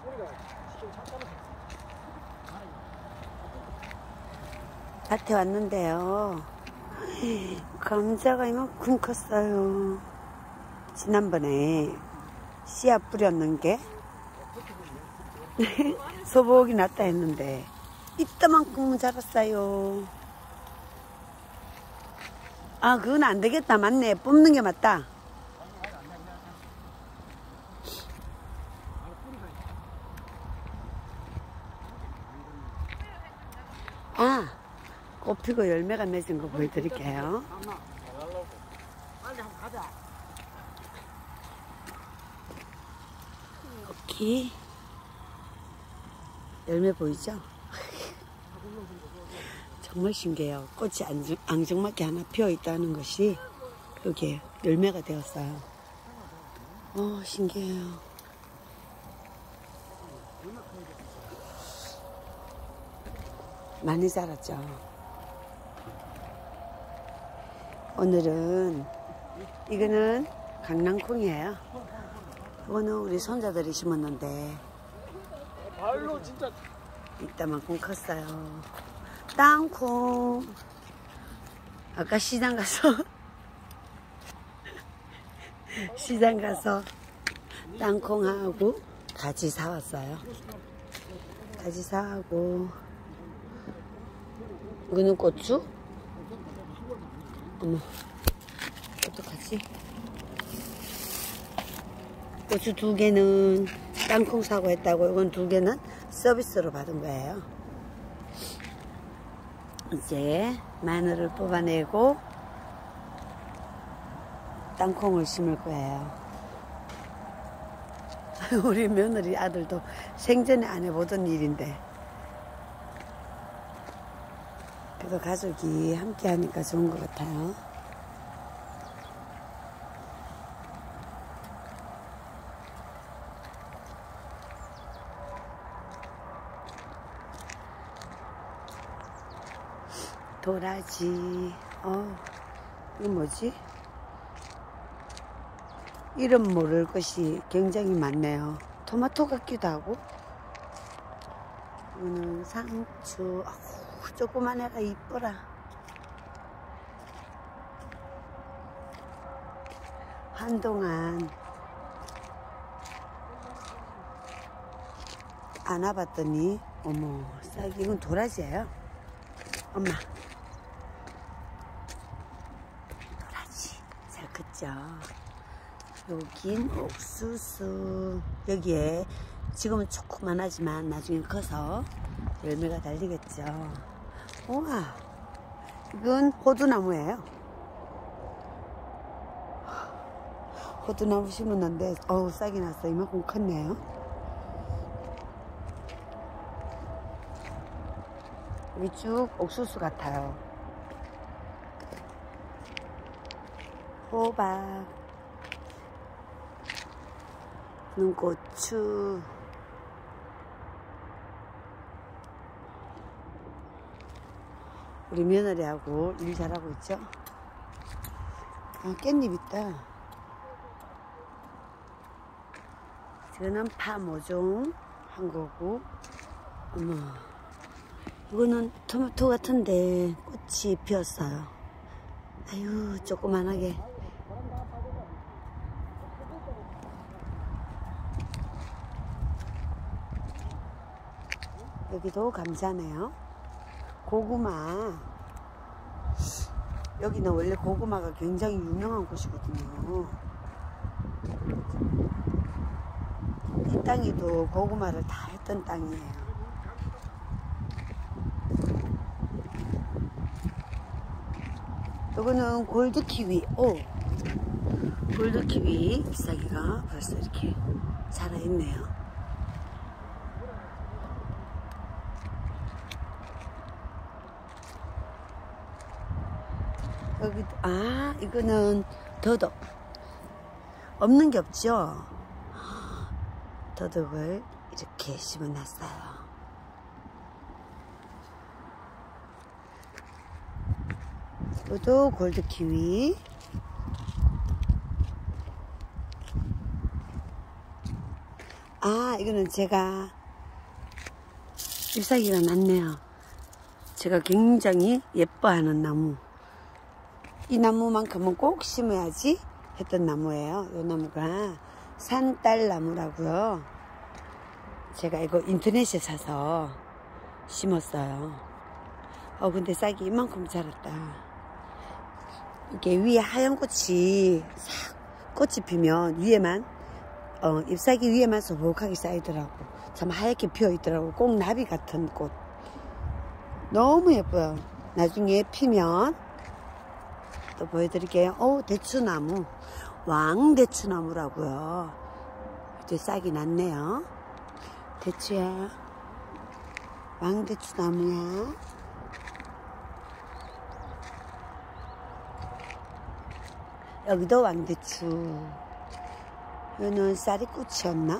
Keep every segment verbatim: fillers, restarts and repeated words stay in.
밭에 왔는데요. 감자가 이만큼 컸어요. 지난번에 씨앗 뿌렸는 게 소복이 났다 했는데 이따만큼 자랐어요. 아, 그건 안 되겠다. 맞네. 뽑는 게 맞다. 아, 꽃 피고 열매가 맺은 거 보여드릴게요. 여기 열매 보이죠? 정말 신기해요. 꽃이 앙증, 앙증맞게 하나 피어 있다는 것이 여기에 열매가 되었어요. 어, 신기해요. 많이 자랐죠. 오늘은 이거는 강낭콩이에요. 이거는 우리 손자들이 심었는데 발로 진짜 이따만큼 컸어요. 땅콩. 아까 시장 가서 시장 가서 땅콩하고 가지 사왔어요. 가지 사하고 이거는 고추? 어머, 어떡하지? 고추 두 개는 땅콩 사고 했다고, 이건 두 개는 서비스로 받은 거예요. 이제 마늘을 뽑아내고 땅콩을 심을 거예요. 우리 며느리 아들도 생전에 안 해보던 일인데 그래도 가족이 함께 하니까 좋은 것 같아요. 도라지. 어, 이거 뭐지? 이름 모를 것이 굉장히 많네요. 토마토 같기도 하고. 이거는 상추. 어우, 조그만해라. 이뻐라. 한동안 안 와봤더니 어머, 싹이. 이건 도라지예요. 엄마, 도라지 잘 컸죠? 여긴 옥수수. 여기에 지금은 조그만하지만 나중에 커서 열매가 달리겠죠. 우와, 이건 호두나무예요. 호두나무 심었는데 어우, 싹이 났어. 이만큼 컸네요. 여기 쭉 옥수수 같아요. 호박, 눈고추, 우리 며느리하고 일 잘하고 있죠? 아, 깻잎 있다. 이거는 파 모종 한 거고, 어머, 이거는 토마토 같은데 꽃이 피었어요. 아유, 조그만하게. 여기도 감자네요. 고구마. 여기는 원래 고구마가 굉장히 유명한 곳이거든요. 이 땅에도 고구마를 다 했던 땅이에요. 이거는 골드키위. 오, 골드키위 잎사귀가 벌써 이렇게 자라있네요. 여기, 아, 이거는 더덕. 없는 게 없죠? 더덕을 이렇게 심어놨어요. 이것도 골드키위. 아, 이거는 제가 잎사귀가 났네요. 제가 굉장히 예뻐하는 나무. 이 나무만큼은 꼭 심어야지 했던 나무예요. 이 나무가 산딸나무라고요. 제가 이거 인터넷에 사서 심었어요. 어 근데 싹이 이만큼 자랐다. 이게 위에 하얀 꽃이 싹 꽃이 피면 위에만 어, 잎사귀 위에만 소복하게 쌓이더라고. 참 하얗게 피어있더라고. 꼭 나비 같은 꽃. 너무 예뻐요. 나중에 피면 또 보여드릴게요. 오, 대추나무. 왕대추나무라고요. 이제 싹이 났네요. 대추야. 왕대추나무야. 여기도 왕대추. 이거는 쌀이꽃이었나?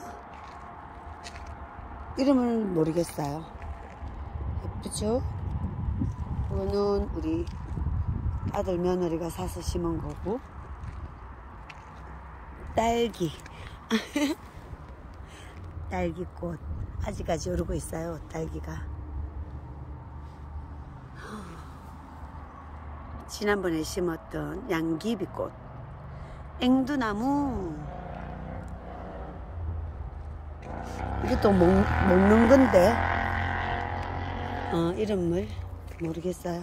이름을 모르겠어요. 예쁘죠? 이거는 우리 아들 며느리가 사서 심은 거고. 딸기. 딸기꽃. 아직까지 오르고 있어요. 딸기가. 지난번에 심었던 양귀비꽃. 앵두나무. 이게 또 먹, 먹는 건데 어, 이름을 모르겠어요.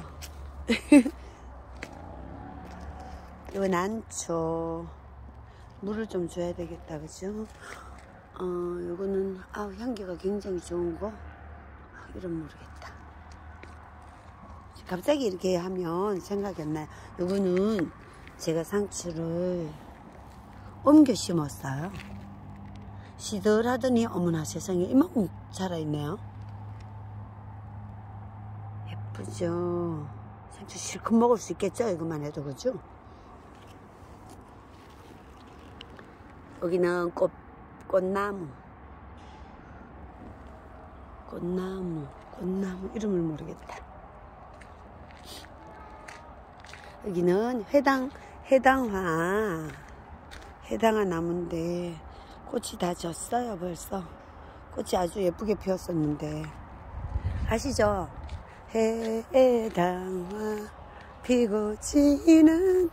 이거 난초. 물을 좀 줘야 되겠다, 그죠? 어, 요거는 아 향기가 굉장히 좋은 거. 아, 이름 모르겠다. 갑자기 이렇게 하면 생각이 안 나요. 요거는 제가 상추를 옮겨 심었어요. 시들하더니 어머나 세상에 이만큼 자라있네요. 예쁘죠? 상추 실컷 먹을 수 있겠죠? 이것만 해도, 그죠? 여기는 꽃, 꽃나무. 꽃나무, 꽃나무, 이름을 모르겠다. 여기는 회당, 해당화. 해당화 나무인데, 꽃이 다 졌어요, 벌써. 꽃이 아주 예쁘게 피었었는데. 아시죠? 해당화 피고 지는.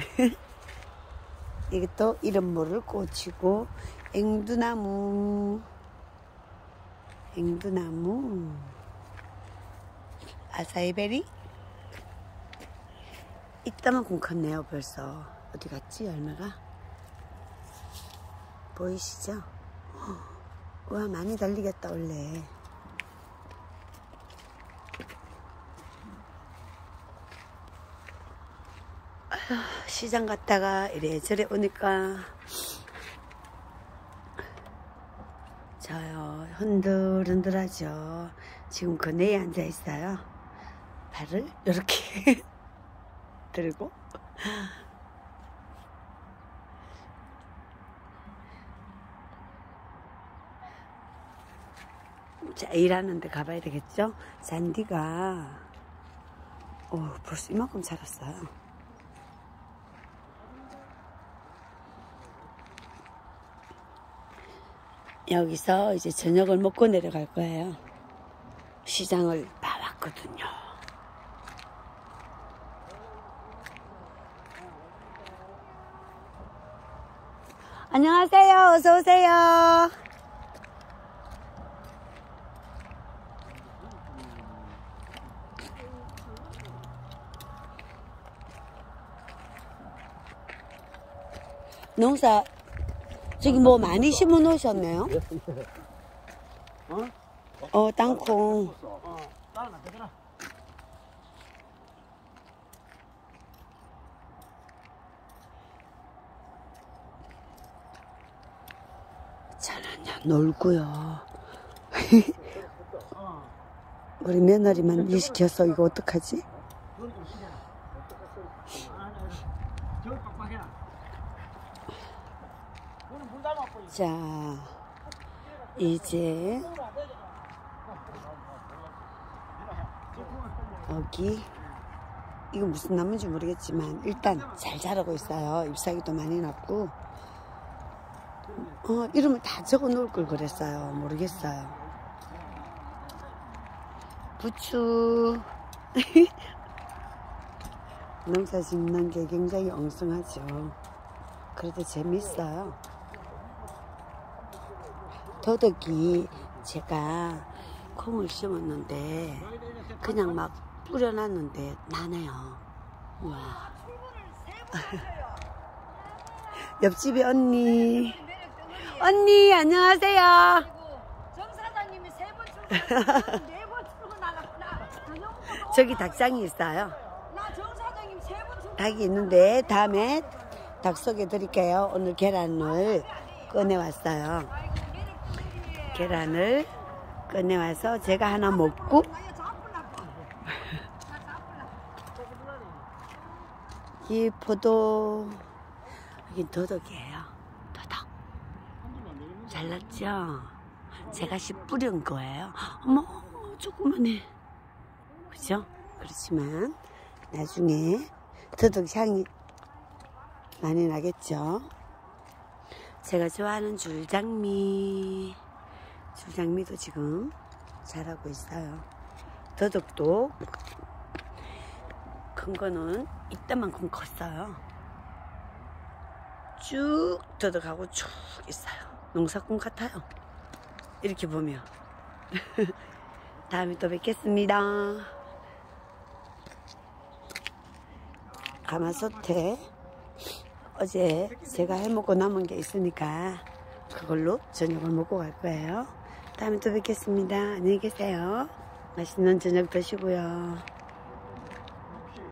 이게 또 이름 모를 꽃이고, 앵두나무. 앵두나무. 아사이베리. 이따만큼 컸네요, 벌써. 어디 갔지, 열매가? 보이시죠? 와, 많이 달리겠다, 원래. 아휴, 시장 갔다가 이래저래 오니까 저요, 흔들흔들하죠. 지금 그네에 앉아 있어요. 발을 이렇게 들고. 자, 일하는데 가봐야 되겠죠? 잔디가 오, 벌써 이만큼 자랐어요. 여기서 이제 저녁을 먹고 내려갈 거예요. 시장을 봐왔거든요. 안녕하세요. 어서 오세요. 농사 저기 뭐 많이 심어 놓으셨네요. 어? 어, 땅콩. 어, 나는 안 되더라. 잘하냐, 놀고요. 우리 며느리만 일 시켜서 이거 어떡하지? 자, 이제 여기 이거 무슨 나무인지 모르겠지만 일단 잘 자라고 있어요. 잎사귀도 많이 났고 어, 이름을 다 적어 놓을 걸 그랬어요. 모르겠어요. 부추. 농사 짓는 게 굉장히 엉성하죠. 그래도 재밌어요. 더덕이 제가 콩을 심었는데 그냥 막 뿌려놨는데 나네요. 우와. 옆집에 언니. 언니 안녕하세요. 정 사장님이 세 번 출근, 네 번 출근하셨구나. 저기 닭장이 있어요. 나 정 사장님 세 번 출근. 닭이 있는데 다음에 닭 소개 드릴게요. 오늘 계란을 꺼내왔어요. 계란을 꺼내와서 제가 하나 먹고 이 포도 여긴 더덕이에요. 더덕 잘났죠? 제가 씨 뿌린 거예요. 어머 조그만해. 그죠? 그렇지만 나중에 더덕 향이 많이 나겠죠. 제가 좋아하는 줄장미, 줄장미도 지금 자라고 있어요. 더덕도 큰 거는 이때만큼 컸어요. 쭉 더덕하고 쭉 있어요. 농사꾼 같아요. 이렇게 보면. 다음에 또 뵙겠습니다. 가마솥에 어제 제가 해먹고 남은 게 있으니까 그걸로 저녁을 먹고 갈 거예요. 다음에 또 뵙겠습니다. 안녕히 계세요. 맛있는 저녁 드시고요.